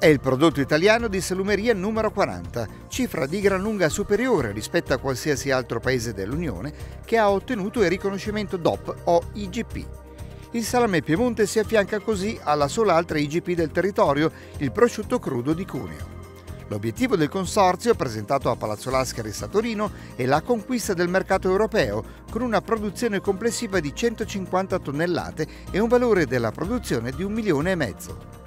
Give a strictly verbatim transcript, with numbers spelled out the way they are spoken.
È il prodotto italiano di salumeria numero quaranta, cifra di gran lunga superiore rispetto a qualsiasi altro paese dell'Unione che ha ottenuto il riconoscimento D O P o I G P. Il salame Piemonte si affianca così alla sola altra I G P del territorio, il prosciutto crudo di Cuneo. L'obiettivo del consorzio, presentato a Palazzo Lascaris a Torino, è la conquista del mercato europeo, con una produzione complessiva di centocinquanta tonnellate e un valore della produzione di un milione e mezzo.